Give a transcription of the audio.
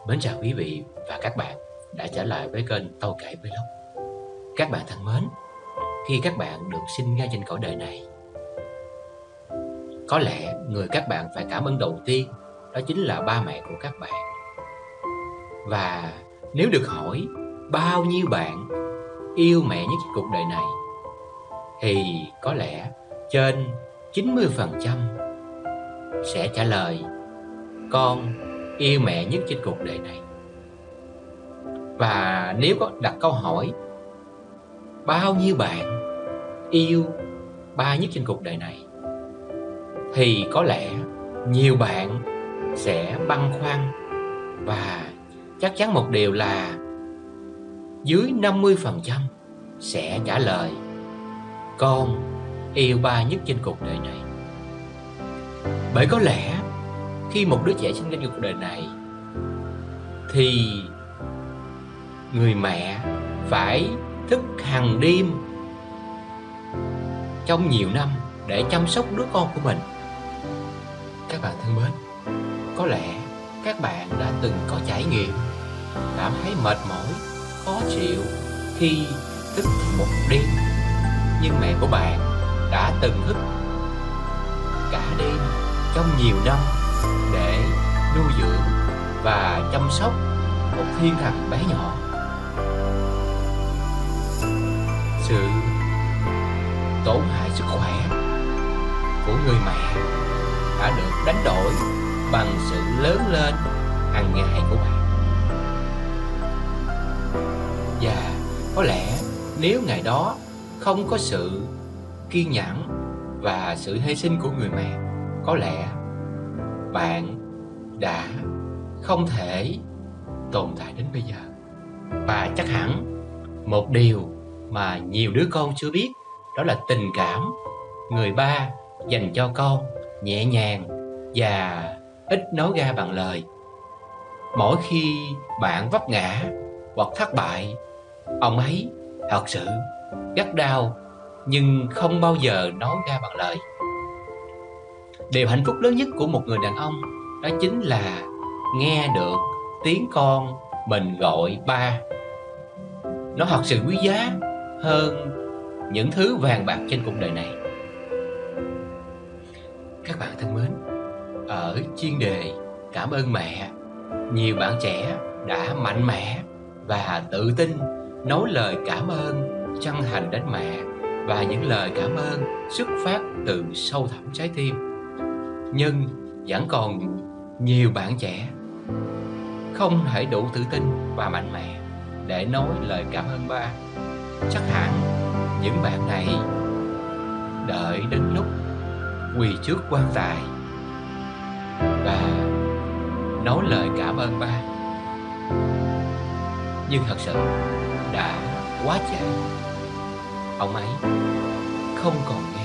Mến chào quý vị và các bạn đã trở lại với kênh Tôi Kể Vlog. Các bạn thân mến, khi các bạn được sinh ra trên cõi đời này, có lẽ người các bạn phải cảm ơn đầu tiên đó chính là ba mẹ của các bạn. Và nếu được hỏi bao nhiêu bạn yêu mẹ nhất trên cuộc đời này, thì có lẽ trên 90% sẽ trả lời con yêu mẹ nhất trên cuộc đời này. Và nếu có đặt câu hỏi bao nhiêu bạn yêu ba nhất trên cuộc đời này, thì có lẽ nhiều bạn sẽ băn khoăn và chắc chắn một điều là dưới 50% sẽ trả lời con yêu ba nhất trên cuộc đời này. Bởi có lẽ khi một đứa trẻ sinh ra trên cuộc đời này thì người mẹ phải thức hàng đêm trong nhiều năm để chăm sóc đứa con của mình. Các bạn thân mến, có lẽ các bạn đã từng có trải nghiệm cảm thấy mệt mỏi, khó chịu khi thức một đêm, nhưng mẹ của bạn đã từng thức cả đêm trong nhiều năm để nuôi dưỡng và chăm sóc một thiên thần bé nhỏ. Sự tổn hại sức khỏe của người mẹ đã được đánh đổi bằng sự lớn lên hàng ngày của bạn. Và có lẽ nếu ngày đó không có sự kiên nhẫn và sự hy sinh của người mẹ, có lẽ bạn đã không thể tồn tại đến bây giờ. Và chắc hẳn một điều mà nhiều đứa con chưa biết, đó là tình cảm người ba dành cho con nhẹ nhàng và ít nói ra bằng lời. Mỗi khi bạn vấp ngã hoặc thất bại, ông ấy thật sự rất đau nhưng không bao giờ nói ra bằng lời. Điều hạnh phúc lớn nhất của một người đàn ông đó chính là nghe được tiếng con mình gọi ba. Nó thật sự quý giá hơn những thứ vàng bạc trên cuộc đời này. Các bạn thân mến, ở chuyên đề Cảm ơn mẹ, nhiều bạn trẻ đã mạnh mẽ và tự tin nói lời cảm ơn chân thành đến mẹ, và những lời cảm ơn xuất phát từ sâu thẳm trái tim. Nhưng vẫn còn nhiều bạn trẻ không thể đủ tự tin và mạnh mẽ để nói lời cảm ơn ba. Chắc hẳn những bạn này đợi đến lúc quỳ trước quan tài và nói lời cảm ơn ba, nhưng thật sự đã quá trễ. Ông ấy không còn nghe